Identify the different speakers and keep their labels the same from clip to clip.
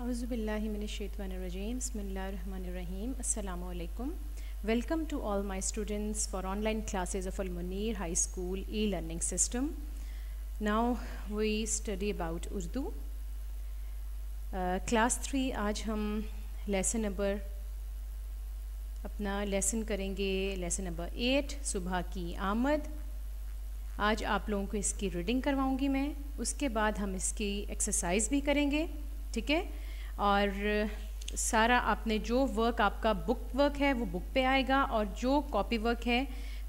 Speaker 1: Auzubillahi minash-shaytanir-rajim. Bismillahir-rahmanir-rahim. Assalamu alaikum. Welcome to all my students for online classes of Al-Munir High School e-learning system. Now we study about Urdu. Class 3 आज हम lesson number अपना lesson करेंगे, lesson number 8 सुबह की आमद। आज आप लोगों को इसकी रीडिंग करवाऊंगी मैं, उसके बाद हम इसकी एक्सरसाइज भी करेंगे, ठीक है। और सारा आपने जो वर्क आपका बुक वर्क है वो बुक पे आएगा, और जो कॉपी वर्क है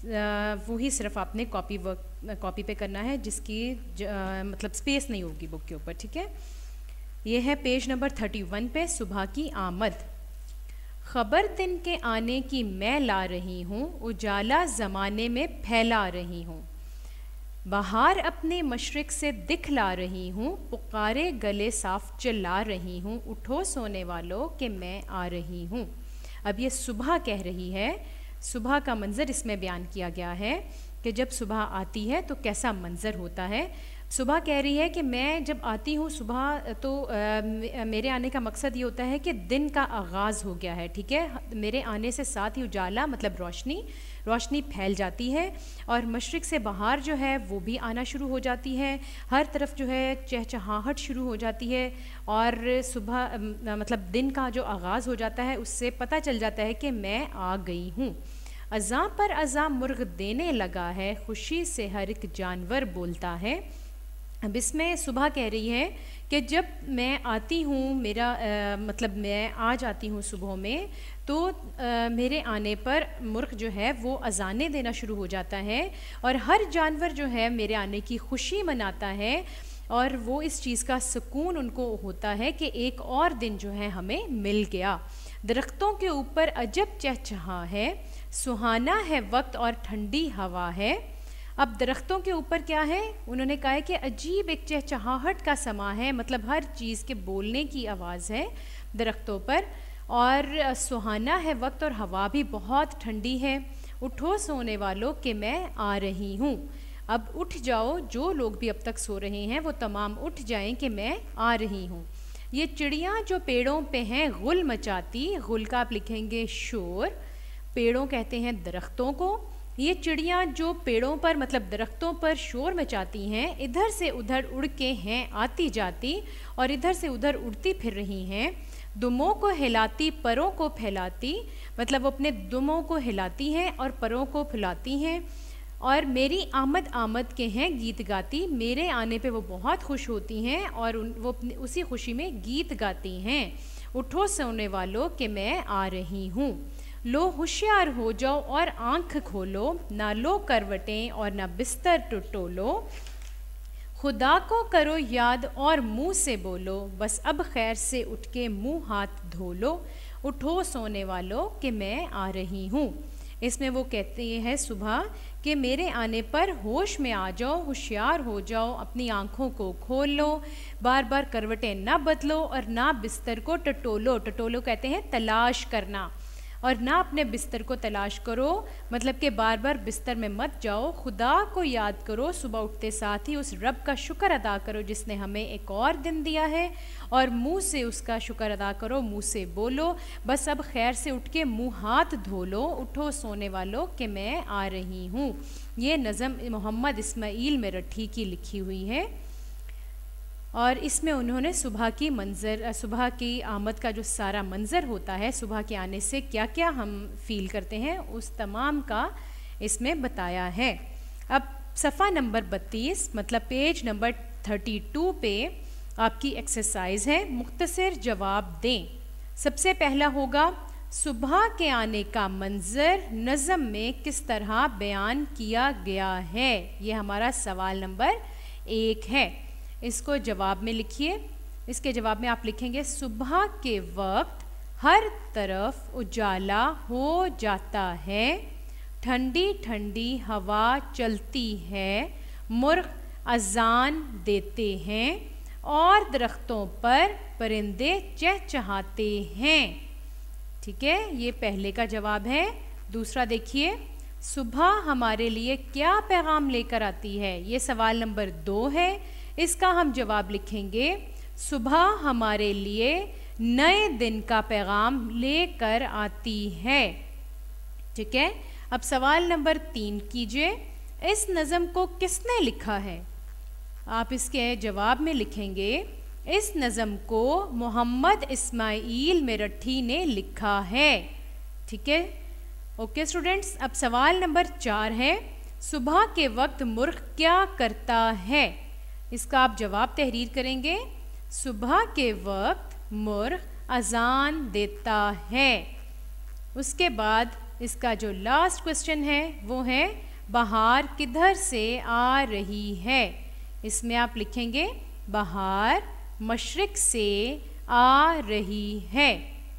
Speaker 1: वही सिर्फ आपने कॉपी पे करना है, जिसकी मतलब स्पेस नहीं होगी बुक के ऊपर, ठीक है। ये है पेज नंबर 31 पे सुबह की आमद। खबर दिन के आने की मैं ला रही हूँ, उजाला ज़माने में फैला रही हूँ। बहार अपने मशरिक से दिखला रही हूँ, पुकारे गले साफ चिल्ला रही हूँ, उठो सोने वालों कि मैं आ रही हूँ। अब ये सुबह कह रही है, सुबह का मंज़र इसमें बयान किया गया है कि जब सुबह आती है तो कैसा मंज़र होता है। सुबह कह रही है कि मैं जब आती हूँ सुबह तो मेरे आने का मकसद ये होता है कि दिन का आगाज़ हो गया है, ठीक है। मेरे आने से साथ ही उजाला मतलब रोशनी फैल जाती है, और मशरिक़ से बहार जो है वो भी आना शुरू हो जाती है। हर तरफ जो है चहचहाहट शुरू हो जाती है, और सुबह मतलब दिन का जो आगाज़ हो जाता है उससे पता चल जाता है कि मैं आ गई हूँ। अज़ां पर अज़ां मुर्ग देने लगा है, खुशी से हर एक जानवर बोलता है। अब इसमें सुबह कह रही है कि जब मैं आती हूँ, मतलब मैं आ जाती हूँ सुबह में, तो मेरे आने पर मुर्ग जो है वो अज़ाने देना शुरू हो जाता है, और हर जानवर जो है मेरे आने की खुशी मनाता है, और वो इस चीज़ का सुकून उनको होता है कि एक और दिन जो है हमें मिल गया। दरख्तों के ऊपर अजब चहचहा है, सुहाना है वक्त और ठंडी हवा है। अब दरख्तों के ऊपर क्या है, उन्होंने कहा है कि अजीब एक चहचहाहट का समा है, मतलब हर चीज़ के बोलने की आवाज़ है दरख्तों पर, और सुहाना है वक्त और हवा भी बहुत ठंडी है। उठो सोने वालों कि मैं आ रही हूँ। अब उठ जाओ, जो लोग भी अब तक सो रहे हैं वो तमाम उठ जाएं कि मैं आ रही हूँ। ये चिड़ियाँ जो पेड़ों पे हैं गुल मचाती, गुल का आप लिखेंगे शोर, पेड़ों कहते हैं दरख्तों को। ये चिड़ियाँ जो पेड़ों पर मतलब दरख्तों पर शोर मचाती हैं, इधर से उधर उड़ के हैं आती जाती, और इधर से उधर उड़ती फिर रही हैं। दुमों को हिलाती परों को फैलाती, मतलब वो अपने दुमों को हिलाती हैं और परों को फैलाती हैं। और मेरी आमद आमद के हैं गीत गाती, मेरे आने पे वो बहुत खुश होती हैं और वो उसी खुशी में गीत गाती हैं। उठो सोने वालों कि मैं आ रही हूँ। लो होशियार हो जाओ और आंख खोलो, ना लो करवटें और ना बिस्तर टटोलो। खुदा को करो याद और मुंह से बोलो, बस अब खैर से उठ के मुंह हाथ धो लो। उठो सोने वालों कि मैं आ रही हूँ। इसमें वो कहते हैं सुबह कि मेरे आने पर होश में आ जाओ, होशियार हो जाओ, अपनी आंखों को खोल लो, बार बार करवटें ना बदलो और ना बिस्तर को टटोलो। टटोलो कहते हैं तलाश करना, और ना अपने बिस्तर को तलाश करो, मतलब कि बार बार बिस्तर में मत जाओ। खुदा को याद करो, सुबह उठते साथ ही उस रब का शुक्र अदा करो जिसने हमें एक और दिन दिया है, और मुंह से उसका शुक्र अदा करो, मुंह से बोलो, बस अब खैर से उठ के मुंह हाथ धो लो। उठो सोने वालों कि मैं आ रही हूँ। ये नज़म मोहम्मद इस्माइल मेरठी की लिखी हुई है, और इसमें उन्होंने सुबह की आमद का जो सारा मंज़र होता है, सुबह के आने से क्या क्या हम फील करते हैं, उस तमाम का इसमें बताया है। अब सफ़ा नंबर 32 मतलब पेज नंबर 32 पे आपकी एक्सरसाइज है, मुख्तसर जवाब दें। सबसे पहला होगा, सुबह के आने का मंज़र नज़म में किस तरह बयान किया गया है। ये हमारा सवाल नंबर 1 है। इसको जवाब में लिखिए। इसके जवाब में आप लिखेंगे, सुबह के वक्त हर तरफ उजाला हो जाता है, ठंडी ठंडी हवा चलती है, मुर्ग अजान देते हैं, और दरख्तों पर परिंदे चहचहाते हैं। ठीक है, ये पहले का जवाब है। दूसरा देखिए, सुबह हमारे लिए क्या पैगाम लेकर आती है। ये सवाल नंबर 2 है। इसका हम जवाब लिखेंगे, सुबह हमारे लिए नए दिन का पैगाम लेकर आती है। ठीक है, अब सवाल नंबर 3 कीजिए। इस नज़म को किसने लिखा है? आप इसके जवाब में लिखेंगे इस नज़म को मोहम्मद इस्माइल मेरठी ने लिखा है। ठीक है, ओके स्टूडेंट्स। अब सवाल नंबर 4 है, सुबह के वक्त मुर्ग क्या करता है? इसका आप जवाब तहरीर करेंगे। सुबह के वक्त मुर्ग अजान देता है। उसके बाद इसका जो लास्ट क्वेश्चन है वो है, बहार किधर से आ रही है? इसमें आप लिखेंगे बहार मशरिक से आ रही है।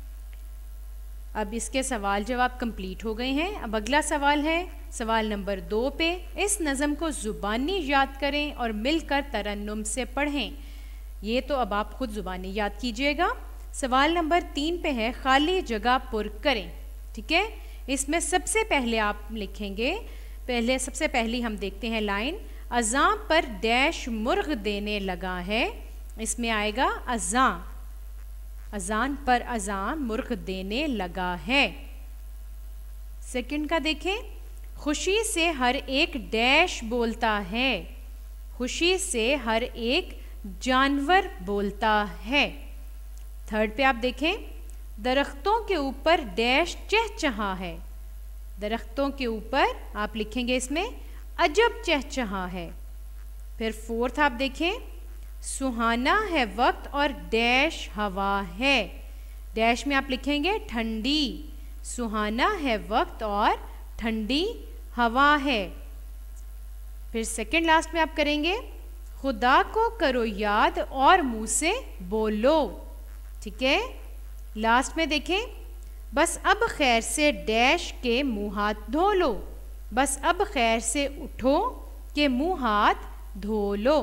Speaker 1: अब इसके सवाल जवाब कंप्लीट हो गए हैं। अब अगला सवाल है सवाल नंबर 2 पे, इस नज़म को ज़ुबानी याद करें और मिलकर तरन्नुम से पढ़ें। ये तो अब आप खुद ज़ुबानी याद कीजिएगा। सवाल नंबर 3 पे है, खाली जगह पुर करें। ठीक है, इसमें सबसे पहले आप लिखेंगे, सबसे पहली हम देखते हैं लाइन, अज़ां पर डैश मुर्ग देने लगा है। इसमें आएगा अज़ां, अज़ान पर अज़ां मुर्ग देने लगा है। सेकंड का देखें, खुशी से हर एक डैश बोलता है। खुशी से हर एक जानवर बोलता है। थर्ड पे आप देखें, दरख्तों के ऊपर डैश चहचहा है। दरख्तों के ऊपर आप लिखेंगे इसमें अजब चहचहा है। फिर फोर्थ आप देखें, सुहाना है वक्त और डैश हवा है। डैश में आप लिखेंगे ठंडी। सुहाना है वक्त और ठंडी हवा है। फिर सेकंड लास्ट में आप करेंगे, खुदा को करो याद और मुंह से बोलो। ठीक है, लास्ट में देखें, बस अब खैर से डैश के मुंह हाथ धो लो। बस अब खैर से उठो के मुंह हाथ धो लो।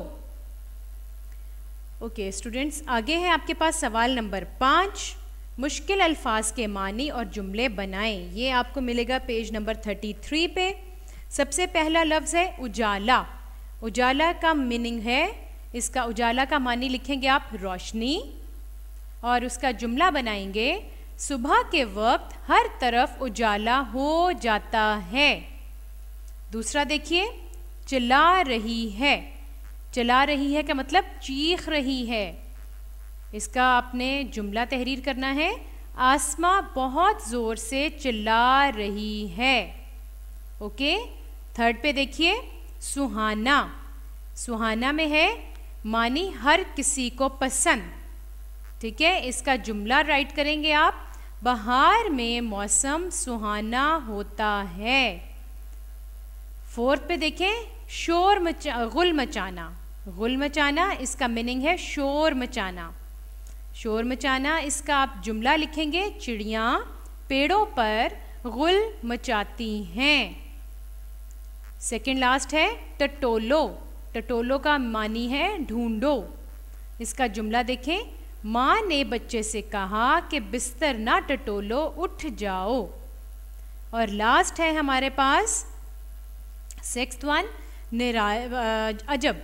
Speaker 1: ओके स्टूडेंट्स, आगे है आपके पास सवाल नंबर 5, मुश्किल अल्फाज के मानी और जुमले बनाएं। ये आपको मिलेगा पेज नंबर 33 पे। सबसे पहला लफ्ज़ है उजाला। उजाला का मीनिंग है, इसका उजाला का मानी लिखेंगे आप रोशनी, और उसका जुमला बनाएंगे, सुबह के वक्त हर तरफ उजाला हो जाता है। दूसरा देखिए, चिल्ला रही है। चिल्ला रही है का मतलब चीख रही है। इसका आपने जुमला तहरीर करना है, आसमां बहुत ज़ोर से चिल्ला रही है। ओके, थर्ड पे देखिए, सुहाना। सुहाना में है मानी हर किसी को पसंद। ठीक है, इसका जुमला राइट करेंगे आप, बहार में मौसम सुहाना होता है। फोर्थ पे देखें, गुल मचाना। गुल मचाना इसका मीनिंग है शोर मचाना। शोर मचाना इसका आप जुमला लिखेंगे, चिड़ियाँ पेड़ों पर गुल मचाती हैं। सेकंड लास्ट है टटोलो। टटोलो का मानी है ढूंढो। इसका जुमला देखें, माँ ने बच्चे से कहा कि बिस्तर ना टटोलो, उठ जाओ। और लास्ट है हमारे पास सिक्स्थ वन, अजब।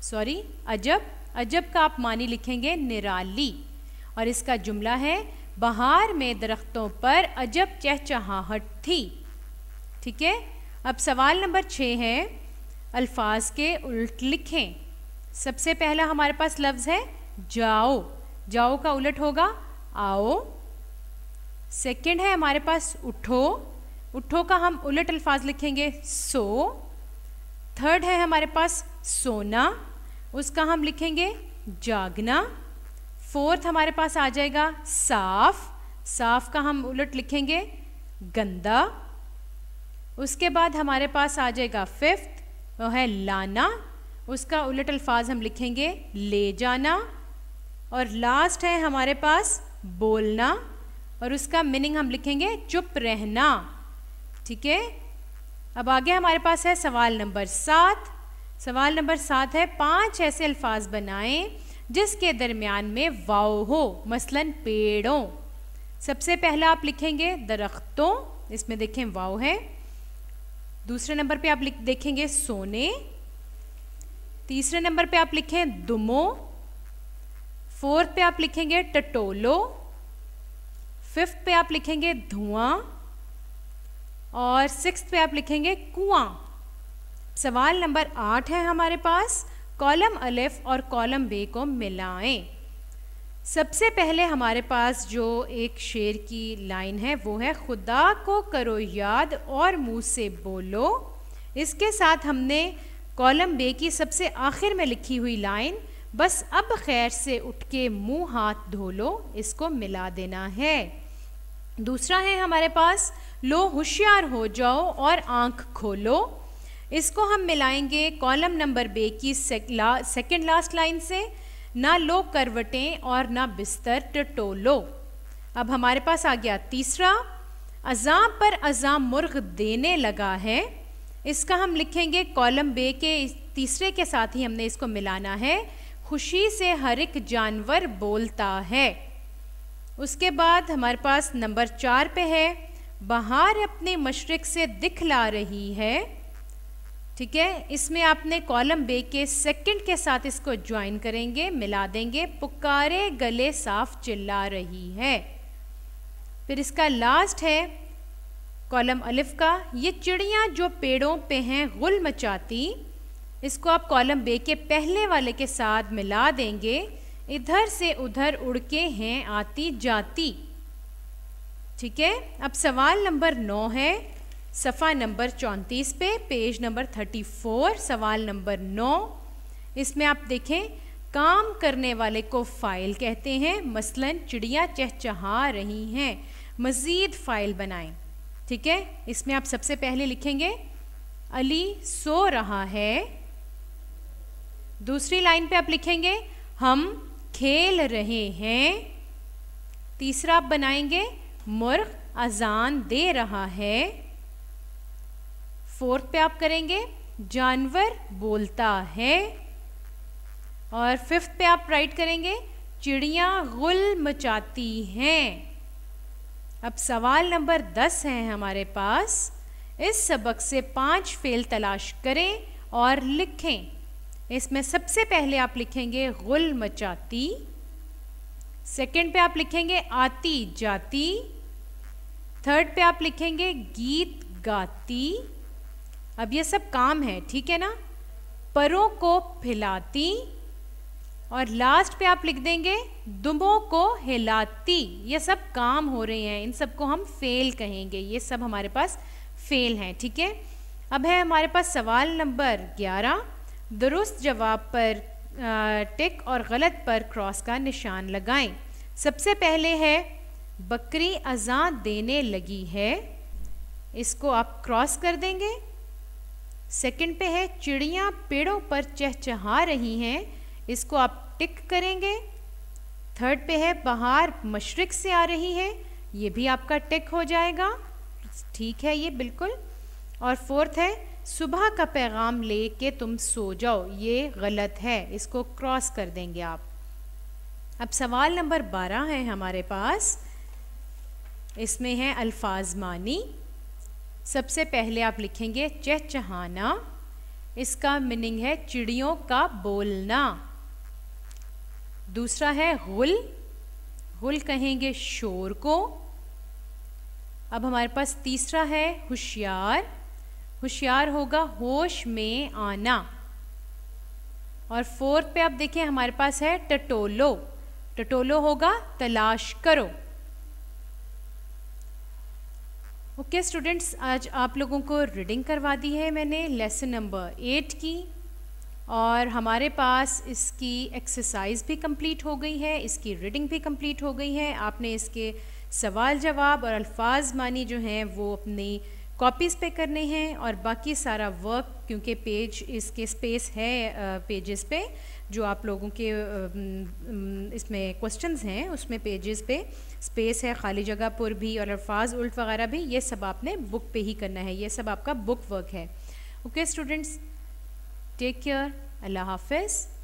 Speaker 1: अजब का आप मानी लिखेंगे निराली, और इसका जुमला है, बहार में दरख्तों पर अजब चहचहाहट थी। ठीक है, अब सवाल नंबर 6 है, अल्फाज के उल्ट लिखें। सबसे पहला हमारे पास लफ्ज़ है जाओ। जाओ का उलट होगा आओ। सेकंड है हमारे पास उठो। उठो का हम उलट अल्फाज लिखेंगे सो। थर्ड है हमारे पास सोना, उसका हम लिखेंगे जागना। फोर्थ हमारे पास आ जाएगा साफ। साफ का हम उलट लिखेंगे गंदा। उसके बाद हमारे पास आ जाएगा फिफ्थ, वो है लाना। उसका उलट अल्फाज हम लिखेंगे ले जाना। और लास्ट है हमारे पास बोलना, और उसका मीनिंग हम लिखेंगे चुप रहना। ठीक है, अब आगे हमारे पास है सवाल नंबर 7। सवाल नंबर 7 है, 5 ऐसे अल्फाज बनाएं जिसके दरमियान में वाव हो, मसलन पेड़ों। सबसे पहला आप लिखेंगे दरख्तों, इसमें देखें वाव है। दूसरे नंबर पे आप देखेंगे सोने। तीसरे नंबर पे आप लिखें दुमो। फोर्थ पे आप लिखेंगे टटोलो। 5th पे आप लिखेंगे धुआं और 6th पे आप लिखेंगे कुआं। सवाल नंबर 8 है हमारे पास, कॉलम अलिफ और कॉलम बे को मिलाएं। सबसे पहले हमारे पास जो एक शेर की लाइन है वो है, खुदा को करो याद और मुंह से बोलो। इसके साथ हमने कॉलम बे की सबसे आखिर में लिखी हुई लाइन, बस अब खैर से उठ के मुंह हाथ धो लो, इसको मिला देना है। दूसरा है हमारे पास, लो होशियार हो जाओ और आंख खोलो। इसको हम मिलाएंगे कॉलम नंबर बे की सेकंड लास्ट लाइन से, ना लो करवटें और ना बिस्तर टटोलो। अब हमारे पास आ गया तीसरा, अज़ां पर अज़ां मुर्ग देने लगा है। इसका हम लिखेंगे कॉलम बे के तीसरे के साथ ही हमने इसको मिलाना है, खुशी से हर एक जानवर बोलता है। उसके बाद हमारे पास नंबर 4 पे है, बहार अपने मशरिक से दिखला रही है। ठीक है, इसमें आपने कॉलम बे के सेकंड के साथ इसको ज्वाइन करेंगे, मिला देंगे, पुकारे गले साफ चिल्ला रही है। फिर इसका लास्ट है कॉलम अलिफ का, ये चिड़ियाँ जो पेड़ों पे हैं गुल मचाती। इसको आप कॉलम बे के पहले वाले के साथ मिला देंगे, इधर से उधर उड़ के हैं आती जाती। ठीक है, अब सवाल नंबर 9 है, सफ़ा नंबर 34 पे, पेज नंबर 34, सवाल नंबर 9। इसमें आप देखें, काम करने वाले को फ़ाइल कहते हैं, मसलन चिड़ियाँ चहचहा रही हैं, मज़ीद फ़ाइल बनाएं। ठीक है, इसमें आप सबसे पहले लिखेंगे अली सो रहा है। दूसरी लाइन पे आप लिखेंगे हम खेल रहे हैं। तीसरा आप बनाएंगे मुर्ग अजान दे रहा है। फोर्थ पे आप करेंगे जानवर बोलता है। और फिफ्थ पे आप राइट करेंगे चिड़ियाँ गुल मचाती हैं। अब सवाल नंबर 10 है हमारे पास। इस सबक से 5 फेल तलाश करें और लिखें। इसमें सबसे पहले आप लिखेंगे गुल मचाती, सेकंड पे आप लिखेंगे आती जाती, थर्ड पे आप लिखेंगे गीत गाती। अब ये सब काम है, ठीक है ना। परों को फैलाती, और लास्ट पे आप लिख देंगे दुमों को हिलाती। ये सब काम हो रहे हैं, इन सबको हम फेल कहेंगे। ये सब हमारे पास फेल हैं, ठीक है। अब है हमारे पास सवाल नंबर 11। दुरुस्त जवाब पर टिक और गलत पर क्रॉस का निशान लगाएं। सबसे पहले है बकरी अज़ान देने लगी है, इसको आप क्रॉस कर देंगे। सेकंड पे है चिड़ियाँ पेड़ों पर चहचहा रही हैं, इसको आप टिक करेंगे। थर्ड पे है बाहर मशरिक से आ रही है, ये भी आपका टिक हो जाएगा, ठीक है ये बिल्कुल। और फोर्थ है सुबह का पैगाम ले के तुम सो जाओ, ये गलत है, इसको क्रॉस कर देंगे आप। अब सवाल नंबर 12 है हमारे पास। इसमें है अल्फाज मानी। सबसे पहले आप लिखेंगे चहचहाना, इसका मीनिंग है चिड़ियों का बोलना। दूसरा है गुल, गुल कहेंगे शोर को। अब हमारे पास तीसरा है होशियार, होशियार होगा होश में आना। और फोर्थ पे आप देखें हमारे पास है टटोलो, टटोलो होगा तलाश करो। ओके स्टूडेंट्स, आज आप लोगों को रीडिंग करवा दी है मैंने लेसन नंबर 8 की, और हमारे पास इसकी एक्सरसाइज भी कंप्लीट हो गई है, इसकी रीडिंग भी कंप्लीट हो गई है। आपने इसके सवाल जवाब और अल्फाज मानी जो हैं वो अपनी कॉपीज़ पे करने हैं, और बाकी सारा वर्क क्योंकि पेज इसके स्पेस है पेजेस पे, जो आप लोगों के इसमें क्वेश्चंस हैं उसमें पेजेस पे स्पेस है, खाली जगह पर भी, और अल्फाज उल्ट वगैरह भी, ये सब आपने बुक पे ही करना है, ये सब आपका बुक वर्क है। ओके स्टूडेंट्स, टेक केयर, अल्लाह हाफिज़।